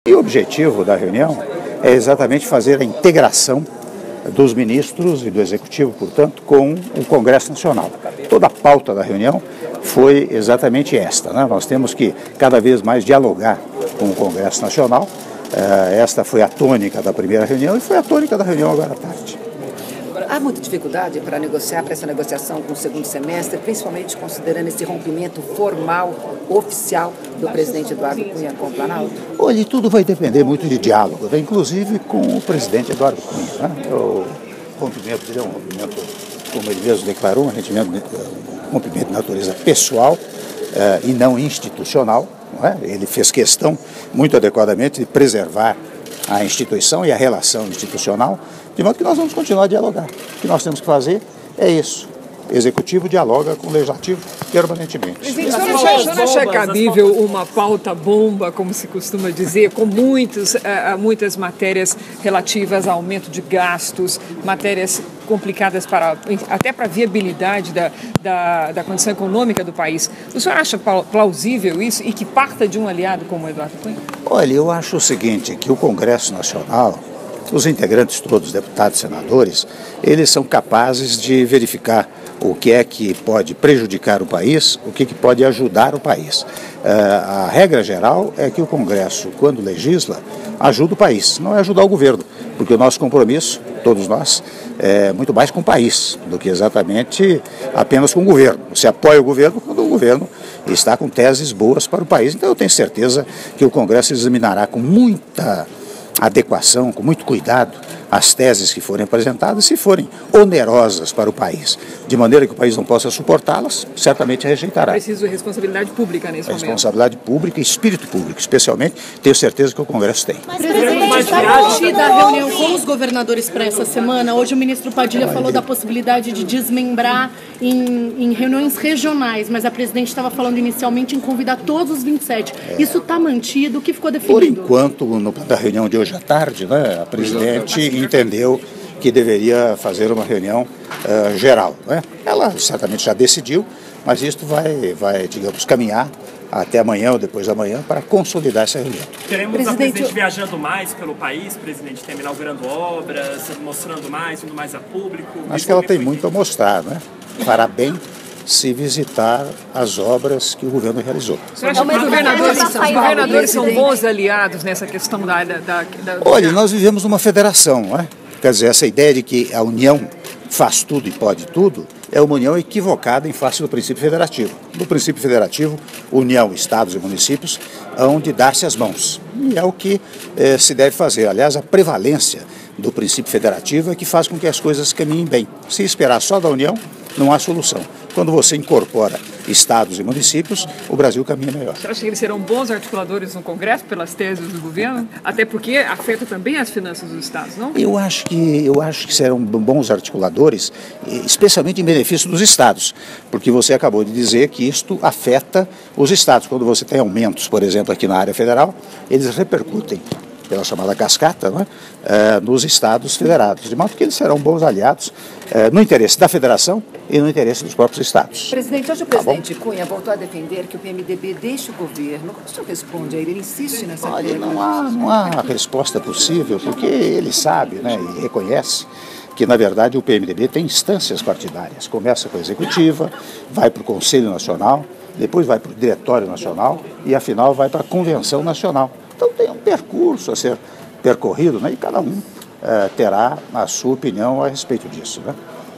E o objetivo da reunião é exatamente fazer a integração dos ministros e do Executivo, portanto, com o Congresso Nacional. Toda a pauta da reunião foi exatamente esta, né? Nós temos que cada vez mais dialogar com o Congresso Nacional. Esta foi a tônica da primeira reunião e foi a tônica da reunião agora à tarde. Há muita dificuldade para essa negociação com o segundo semestre, principalmente considerando esse rompimento formal, oficial, do presidente Eduardo Cunha com o Planalto? Olha, tudo vai depender muito de diálogo, né? Inclusive com o presidente Eduardo Cunha, né? O rompimento dele é um rompimento, como ele mesmo declarou, um rompimento de natureza pessoal e não institucional. Não é? Ele fez questão, muito adequadamente, de preservar a instituição e a relação institucional, de modo que nós vamos continuar a dialogar. O que nós temos que fazer é isso. O Executivo dialoga com o Legislativo permanentemente. Mas não acha cabível uma pauta bomba, como se costuma dizer, com muitas matérias relativas a aumento de gastos, matérias complicadas até para a viabilidade da condição econômica do país. O senhor acha plausível isso e que parta de um aliado como o Eduardo Cunha? Olha, eu acho o seguinte, que o Congresso Nacional, os integrantes todos, deputados e senadores, eles são capazes de verificar o que é que pode prejudicar o país, o que pode ajudar o país. A regra geral é que o Congresso, quando legisla, ajuda o país, não é ajudar o governo, porque o nosso compromisso, todos nós, é muito mais com o país do que exatamente apenas com o governo. Você apoia o governo quando o governo está com teses boas para o país. Então eu tenho certeza que o Congresso examinará com muita adequação, com muito cuidado, as teses que forem apresentadas, se forem onerosas para o país, de maneira que o país não possa suportá-las, certamente rejeitará. Preciso de responsabilidade pública nesse momento. Responsabilidade pública e espírito público, especialmente, tenho certeza que o Congresso tem. Mas, presidente, está mantida a reunião com os governadores para essa semana. Hoje o ministro Padilha falou da possibilidade de desmembrar em reuniões regionais, mas a presidente estava falando inicialmente em convidar todos os 27. Isso está mantido? O que ficou definido? Por enquanto, na reunião de hoje à tarde, né, a presidente entendeu que deveria fazer uma reunião geral. Né? Ela certamente já decidiu, mas isso vai, digamos, caminhar até amanhã ou depois da manhã para consolidar essa reunião. Teremos a presidente viajando mais pelo país, presidente, inaugurando obras, mostrando mais, indo mais a público. Acho que ela tem muito a mostrar, né? Fará bem se visitar as obras que o governo realizou. Você acha que os governadores são bons aliados nessa questão da... Olha, nós vivemos numa federação, não é? Quer dizer, essa ideia de que a União faz tudo e pode tudo é uma união equivocada em face do princípio federativo. No princípio federativo, União, Estados e municípios hão de dar-se as mãos. E é o que se deve fazer. Aliás, a prevalência do princípio federativo é que faz com que as coisas caminhem bem. Se esperar só da União, não há solução. Quando você incorpora estados e municípios, o Brasil caminha melhor. Você acha que eles serão bons articuladores no Congresso pelas teses do governo? Até porque afeta também as finanças dos estados, não? Eu acho que serão bons articuladores, especialmente em benefício dos estados, porque você acabou de dizer que isto afeta os estados. Quando você tem aumentos, por exemplo, aqui na área federal, eles repercutem pela chamada cascata, né, nos estados federados, de modo que eles serão bons aliados no interesse da federação e no interesse dos próprios estados. Presidente, hoje o presidente Cunha voltou a defender que o PMDB deixe o governo. Como o senhor responde a ele? Ele insiste nessa coisa. Olha, não há resposta possível, porque ele sabe, né, e reconhece que, na verdade, o PMDB tem instâncias partidárias. Começa com a executiva, vai para o Conselho Nacional, depois vai para o Diretório Nacional e, afinal, vai para a Convenção Nacional. Então tem um percurso a ser percorrido, né, e cada um terá a sua opinião a respeito disso, né?